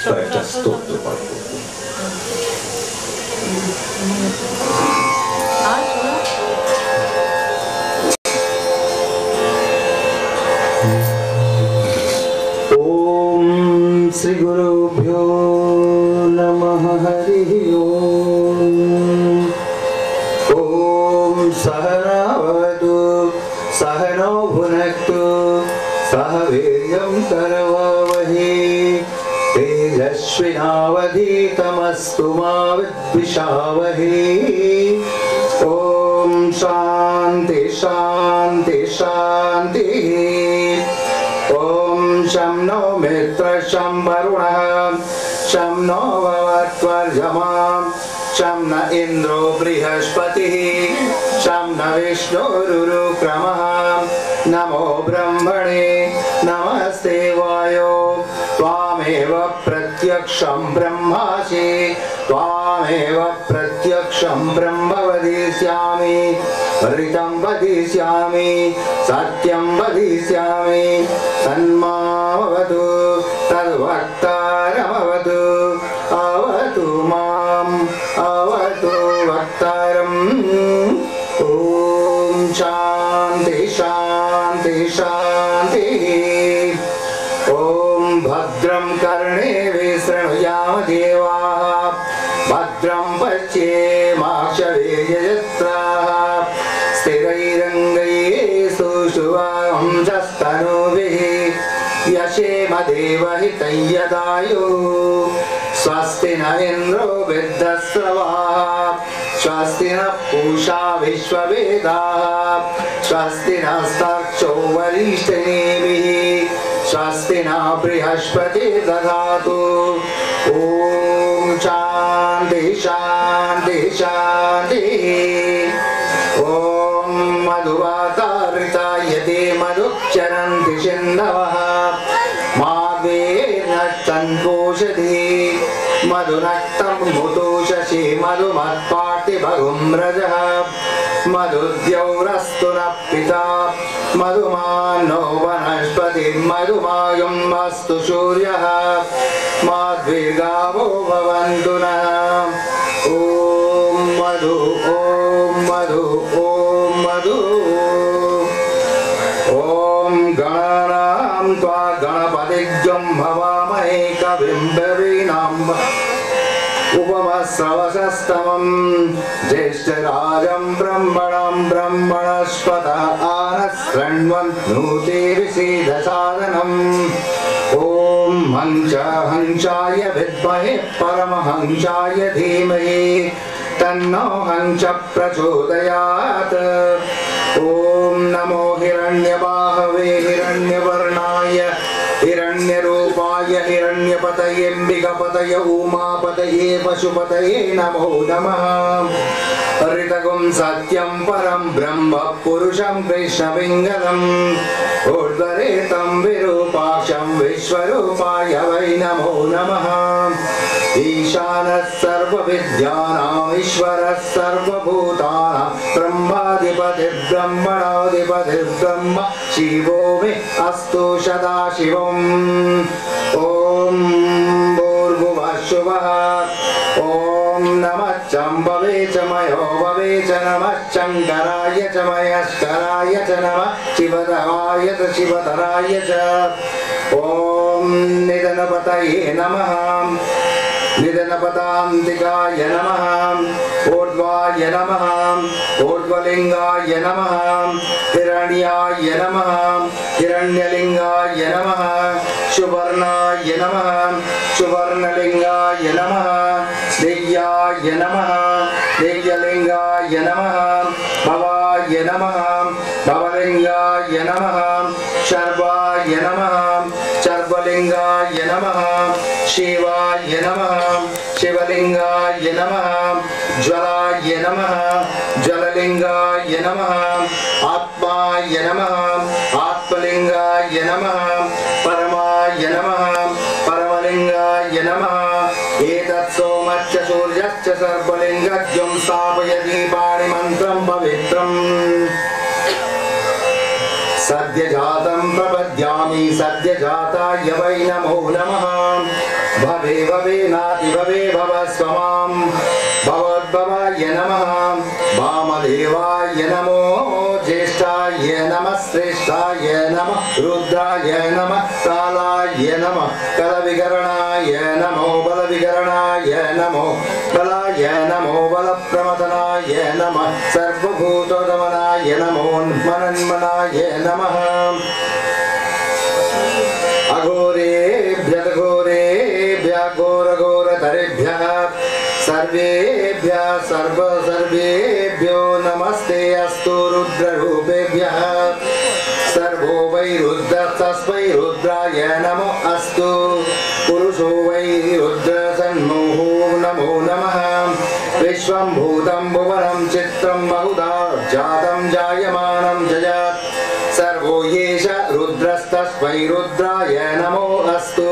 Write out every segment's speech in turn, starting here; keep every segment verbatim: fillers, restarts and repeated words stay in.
কয়েকটা স্তোত্র পাঠ করব। ओम श्री गुरुभ्यो नमः हरि ओम। ओम सहनावतु सहनौ भुनक्तु सह वीर्यं करवावहै तेजस्विनावधीतमस्तु मा विद्विषावहै। ओम शांति शांति शांति। ओम शं नो मित्र शं वरुणः शं नो भवत्वर्यमा शं न इंद्रो बृहस्पतिः शं न विष्णुरुक्रमः। नमो ब्रह्मणे नमस्ते वायो त्वामेव प्रत्यक्षं ब्रह्मासि त्वामेव प्रत्यक्षं ब्रह्म वदिष्यामि ऋतं वदिष्यामि सत्यं वदिष्यामि तन्मामवतु तद्वक्तारमवतु अवतु माम् अवतु वक्तारम्। ॐ शान्ति शान्ति शान्तिः। ॐ भद्रं कर्णेभिः शृणुयाम देवाः भद्रं पश्येमाक्षभिर्यजत्राः स्थिरैरङ्गैः सुषुवांसस्तनूभिः यशेम देवहितं यदायुः। स्वस्ति न इन्द्रो वृद्धस्रवाः स्वस्ति न पूषा विश्ववेदाः स्वस्ति नस्तार्क्ष्यो वरिष्ठनेमिः स्वस्ति न बृहस्पतिर्दधातु। ॐ शान्ति शान्ति शान्तिः। ॐ मधुवातारितायते मधुक्षरन्ति सिन्धवः मार्गेर्नश्चन्पोषधि मधुनक्तं मुतोषसि मधुमत्पाटिभगुं रजः मधुद्यौरस्तु नः पिता मधुमानो वनस्पतिः मधुमायुं अस्तु सूर्यः माद्विर्गावो भवन्तु नः। ॐ मधु ॐ मधु ॐ मधु। ॐ गणानां त्वा गणपतिज्ञं भवामहे कविं कवीनाम् उपमश्रवसस्तमं ज्येष्ठराजं ब्रह्मणं ब्रह्मणस्पत आनशृण्वन्नोति विसीदसादनम्। ॐ हंस हंसाय विद्महे परमहंसाय धीमहि तन्नो हंस प्रचोदयात्। ॐ नमो हिरण्यबाहवे हिरण्यवर्णाय हिरण्यरूपाय हिरण्यपतयेऽम्बिकापतये उमापतये पशुपतये नमो नमः। ऋतगुं सत्यं परं ब्रह्म पुरुषं कृष्णपिङ्गलम् ऊर्ध्वरेतं विरूपाक्षं विश्वरूपाय वै नमो नमः। ईशानः सर्वविद्यानाम् ईश्वरः सर्वभूतानां ब्रह्माधिपतिर्ब्रह्मणाधिपतिर्ब्रह्म शिवो मे अस्तु सदाशिवम्। ॐ भूर्भुवः शुभः। ॐ नमः शम्भवे च मयो भवे च नमः शङ्कराय च महेश्वराय च नमः शिवतराय च शिवतराय च। ॐ निधनपतये नमः निधनपदान्तिकाय नमः ऊर्ध्वाय नमः ऊर्ध्वलिङ्गाय नमः हिरण्याय नमः हिरण्यलिङ्गाय नमः सुवर्णाय नमः सुवर्णलिङ्गाय नमः दिव्याय नमः दिव्यलिङ्गाय नमः भवाय नमः भवलिङ्गाय नमः शर्वाय नमः शर्वलिङ्गाय नमः शिवाय नमः शिवलिङ्गाय नमः ज्वलाय नमः ज्वललिङ्गाय नमः आत्माय नमः आत्मलिङ्गाय नमः परमाय नमः परमलिङ्गाय नमः। एतत् सोमश्च सूर्यश्च सर्वलिङ्गज्ञं स्थापयति पाणिमन्त्रं पवित्रम्। सद्यजातं प्रपद्यामि सद्यजाताय वै नमो नमः। भवे भवे नाति भवे भव स्वमां भवद्भवाय नमः वामदेवाय नमो ज्येष्ठाय नमः श्रेष्ठाय नमः रुद्राय नमः कालाय नमः कलविकरणाय नमो बलविकरणाय नमो बलाय नमो बलप्रमथनाय नमः सर्वभूतोदमनाय नमो मनन्मनाय नमः अघोरेभ्यः घोरेभ्यः घोरघोरतरेभ्यः सर्वेभ्यः सर्व सर्वेभ्यो नमस्ते अस्तु रुद्ररूपेभ्यः सर्वो वै रुद्रः तस्मै रुद्राय नमो अस्तु पुरुषो वै रुद्रसन्मुखो नमो नमः विश्वं भूतं भुवनं चित्रं बहुधा जातं जायमानं जजात् सर्वो येष रुद्रस्तस्मै रुद्राय नमो अस्तु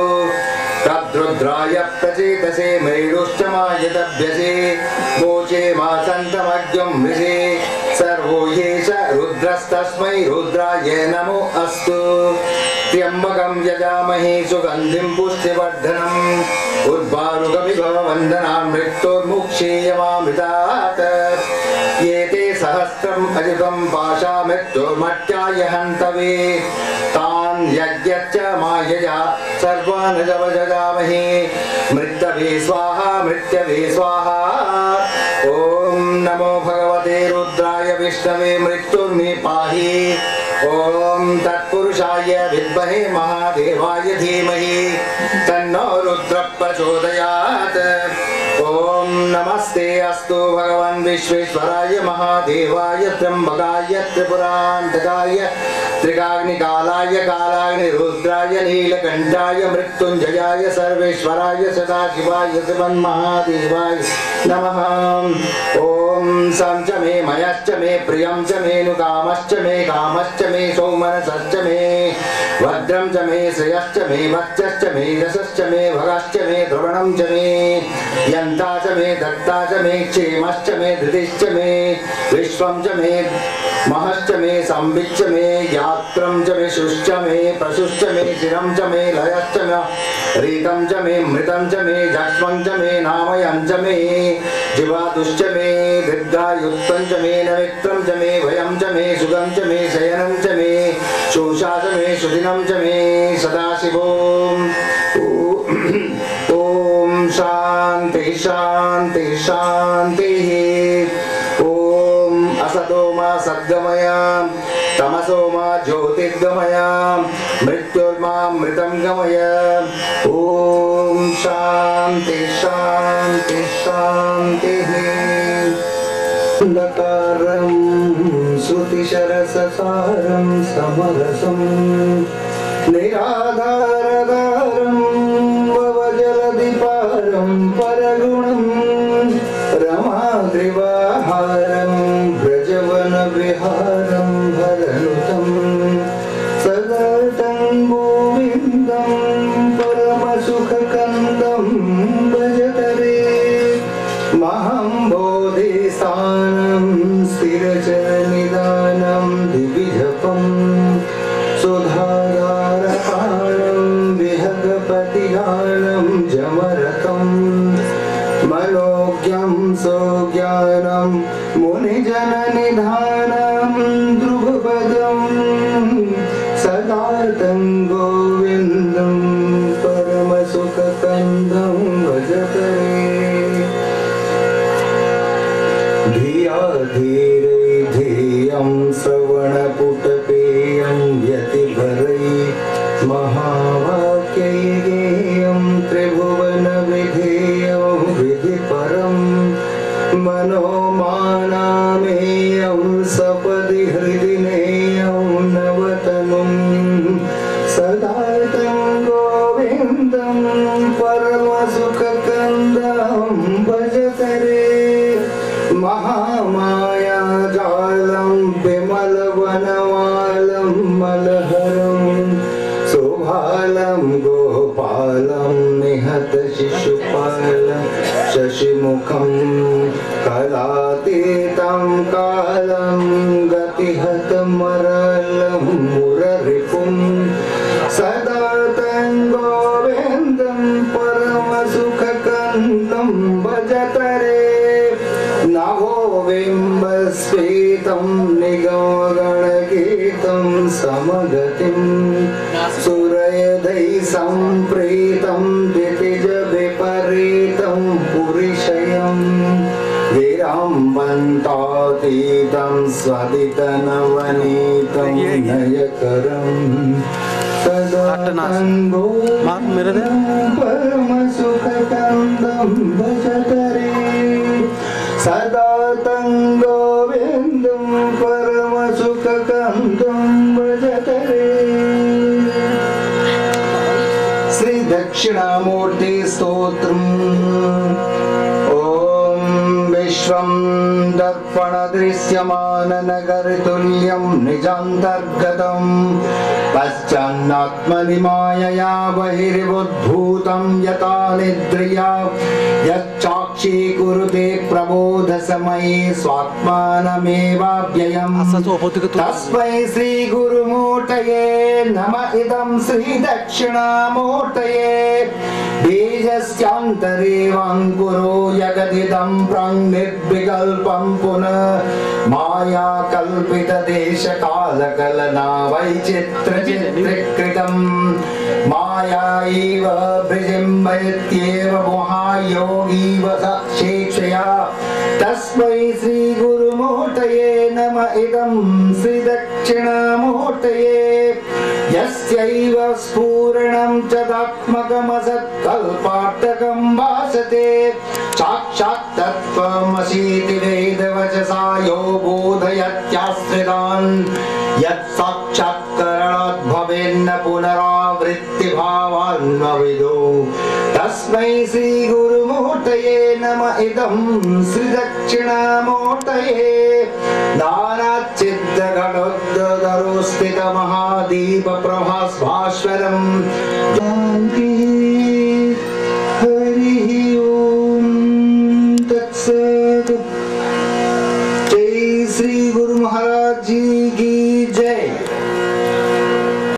तद्रुद्राय प्रचेतसे मृडुश्चमायतभ्यसे मोचे मासन्तमज्ञं मृषे सर्वो येष रुद्रस्तस्मै रुद्राय नमो अस्तु त्र्यम्बकं यजामहे सुगन्धिं पुष्टिवर्धनम् उर्वारुकविभववन्दनान् मृत्योर्मुक्षीयमामृतात् एते सहस्रम् अयुतं पाशा मृत्योर्मट्याय हन्तवे तान् यज्ञश्च मायया सर्वान् जवजगामहे मृत्यवे स्वाहा मृत्यवे स्वाहा ॐ नमो भगवते रुद्राय विष्णवे मृत्युर्मे पाहि ॐ तत्पुरुषाय विद्महे महादेवाय धीमहि तन्नो रुद्रः प्रचोदयात् ॐ नमस्ते अस्तु भगवान् विश्वेश्वराय महादेवाय त्र्यम्बकाय त्रिपुरान्तकाय त्रिकाग्निकालाय कालाग्निरुद्राय नीलकण्ठाय मृत्युञ्जयाय सर्वेश्वराय सदाशिवाय श्रीमन्महादेवाय नमः ॐ सं च मे मयश्च मे प्रियं च मेनुकामश्च मे कामश्च मे सौमनसश्च मे भद्रं च मे श्रेयश्च मे वच्चश्च मे यशश्च मे भगश्च मे द्रवणं च मे यन्ता च मे दत्ता च मे क्षेमश्च मे धृतिश्च मे विश्वं च मे महश्च मे संविच्च मे यात्रं च मे शुश्च मे प्रशुश्च मे शिरं च मे लयश्च मे रीतं च मे मृतं च मे जक्ष्मं च मे नामयं च मे जीवादुश्च मे दीर्घायुत्वं च मे नमित्रं च मे भयं च मे सुगं च मे शयनं च मे शोषा च मे सुदिनं च मे सदाशिवो ॐ शान्ति शान्ति शान्तिः ॐ असतो मा सद्गमय तमसो मा ज्योतिर्गमय मृत्युर्मामृतं गमय ॐ शान्ति शान्ति शान्तिः लकारं श्रुतिशरससारं समरसं निराधारधारं भवजलधिपारं परगुणं रमाद्रिवाहारं व्रजवनविहारं भरनुतं सदातं गोविन्दं परमसुखकन्दं भजतरे महाम्बोधिस्थानं स्थिरचरनिदानं दिविजपं सुधाधारपाणं विहगपतिगानं जमरकं मनोज्ञं सौज्ञानं मुनिजननिधानं ध्रुवपदं सदातं गोविन्दं परमसुखकन्दं भजतरे धिया धीरे धियं श्रवणपुटपेयं यतिभरै महावाक्यैर्गेयं त्रिभुवनविधेयं विधिपरं मनोमानामेयं सपदि हृदि नेयं नवतनुं सदातं गोविन्दं परमसुखकन्दं भजतरे महामायाजालं विमलवनमालं मलहरं सुभालं गोपालं निहतशिशुपालं शशिमुखं कलातीतं कालं गतिहतमरलं मुररिपुं सदातं गोविन्दं परम नभोबिम्बस्फीतं निगमगणगीतं समगतिं सुरयदै सम्प्रीतं दितिज विपरीतं पुरिशयं विराम्बन्तातीतं स्वदितनवनीतं नयकरं सदा तङ्गो परमसुखकन्दं भजतरे सदा तङ्गोविन्दं परमसुखकन्दं भजतरे। श्री दक्षिणामूर्ति स्तोत्रम्। विश्वं दर्पण दृश्यमान नगरतुल्यं निजान्तर्गतं पश्चान्नात्मनि मायया बहिर्बुद्भूतं यथा निद्रया यच्चाक्षी कुरुते प्रबोध समये स्वात्मानमेवाव्ययम् तस्मै श्री गुरुमूर्तये नमः। इदं श्री दक्षिणामूर्तये बीजस्यान्तरे वाङ्कुरो जगदिदं निर्विकल्पं पुनः माया कल्पित देश काल कलना वैचित्रचित्रीकृतं मायाैव विजिम्बयत्येव महायोगीव साक्षेक्षया तस्मै श्री गुरुमूर्तये नमः। इदं श्री दक्षिणामूर्तये यस्यैव स्फुरणं चदात्मकमसत्कल्पार्थकं भासते साक्षात् तत्त्वमसीति वेदवचसा यो बोधयत्याश्रितान् यत् साक्षात्करणात् भवेन्न पुनरावृत्तिभावान्नविदो तस्मै श्री गुरुमूर्तये नमः। इदं श्री दक्षिणामूर्तये नानाच्छिद्रघटोद्गरो स्थितमहादीप प्रभास्भास्वरं जानकी हरिः ओम तत्सत्। जय श्री